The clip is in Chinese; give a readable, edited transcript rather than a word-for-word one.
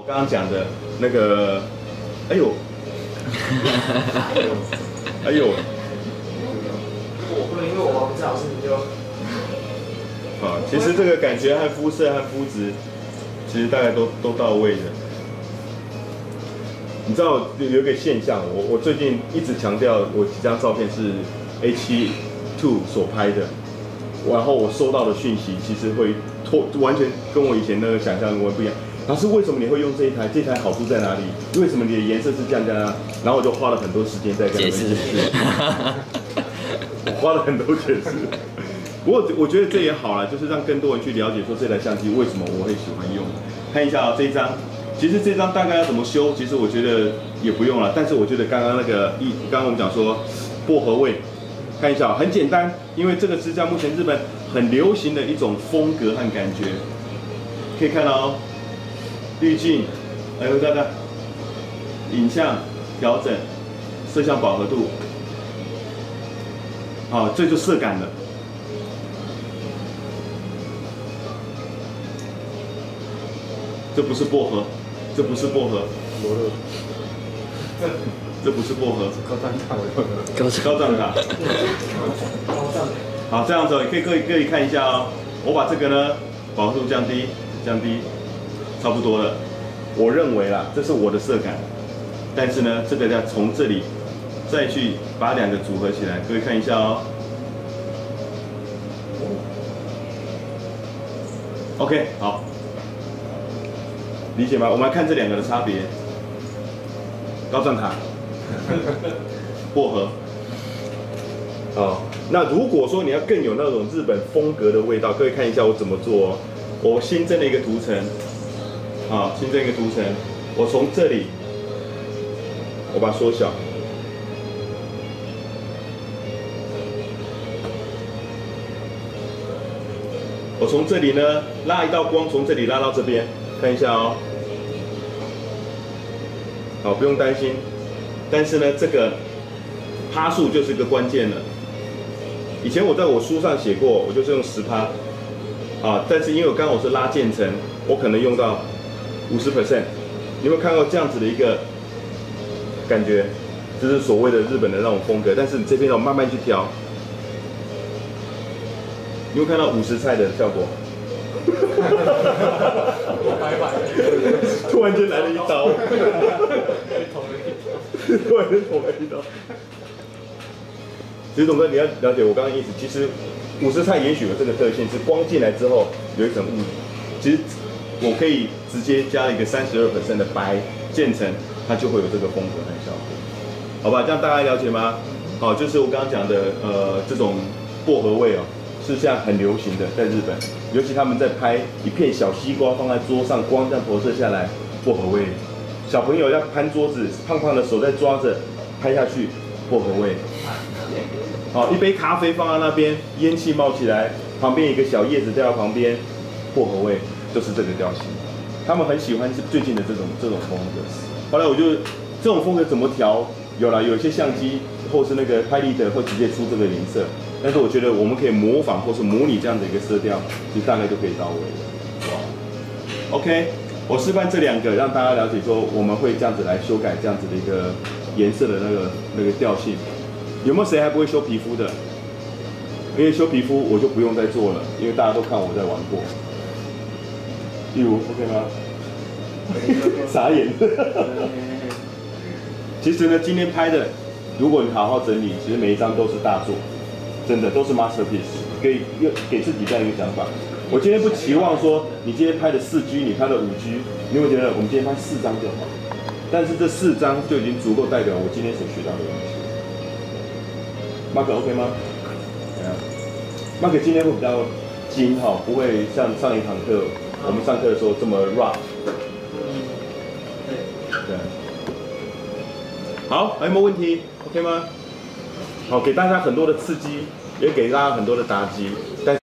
刚刚讲的那个，哎呦，哎呦， 我不能，因为我玩不好，是你就。 啊，其实这个感觉和肤色和肤质，其实大概都到位的。你知道有一个现象，我最近一直强调，我几张照片是 H2 所拍的，然后我收到的讯息其实会完全跟我以前那个想象完全不一样。老师，为什么你会用这一台？这台好处在哪里？为什么你的颜色是这样？然后我就花了很多时间在跟他们解释，我花了很多解释。不过我觉得这也好了，就是让更多人去了解说这台相机为什么我会喜欢用。看一下啊，这一张，其实这张大概要怎么修，其实我觉得也不用了。但是我觉得刚刚那个刚刚我们讲说薄荷味，看一下很简单，因为这个支架目前日本很流行的一种风格和感觉，可以看到哦。滤镜，还有大家影像调整，摄像饱和度，好，这就色感了。这不是薄荷，这不是薄荷，这不是薄荷， 高档卡， 高档卡。好，这样子你可以看一下哦。我把这个呢饱和度降低，差不多了。我认为啦，这是我的色感，但是呢，这个要从这里再去把两个组合起来，各位看一下哦。OK， 好，理解吗？我们来看这两个的差别。高赞塔，薄荷。哦，那如果说你要更有那种日本风格的味道，各位看一下我怎么做哦。我新增了一个图层，好，新增一个图层，我从这里，我把它缩小，我从这里呢拉一道光，从这里拉到这边，看一下哦。好，不用担心，但是呢，这个趴数就是个关键了。以前我在我书上写过，我就是用10%。啊，但是因为我刚好是拉渐层，我可能用到50%。你有没有看到这样子的一个感觉？这是所谓的日本的那种风格。但是你这边要慢慢去调，你会看到50菜的效果。突然间来了一刀，突然间捅了一刀。其实董哥，你要了解我刚刚的意思，其实50菜也许有这个特性，是光进来之后有一层雾。其实我可以直接加一个32%的白渐层，它就会有这个风格和效果，好吧？这样大家了解吗？好，就是我刚刚讲的这种薄荷味哦，是现在很流行的，在日本，尤其他们在拍一片小西瓜放在桌上，光这样投射下来，薄荷味。小朋友要攀桌子，胖胖的手在抓着，拍下去，薄荷味。好，一杯咖啡放在那边，烟气冒起来，旁边一个小叶子掉到旁边，薄荷味就是这个调性。他们很喜欢最近的这种风格。后来我就这种风格怎么调？有一些相机或是那个拍立得会直接出这个颜色，但是我觉得我们可以模仿或是模拟这样的一个色调，其实大概就可以到位了。哇 ，OK， 我示范这两个，让大家了解说我们会这样子来修改这样子的一个颜色的那个调性。有没有谁还不会修皮肤的？因为修皮肤我就不用再做了，因为大家都看我在玩过。例如 OK 吗？傻眼。其实呢，今天拍的，如果你好好整理，其实每一张都是大作，真的都是 masterpiece， 给自己这样一个讲法。我今天不期望说你今天拍的4G， 你拍的5G， 你会觉得我们今天拍4张就好，但是这4张就已经足够代表我今天所学到的东西。Mark OK 吗？对啊 ，Mark 今天会比较精哈，不会像上一堂课我们上课的时候这么 rough。对。好，还有没有问题 ？OK 吗？好，给大家很多的刺激，也给大家很多的打击，但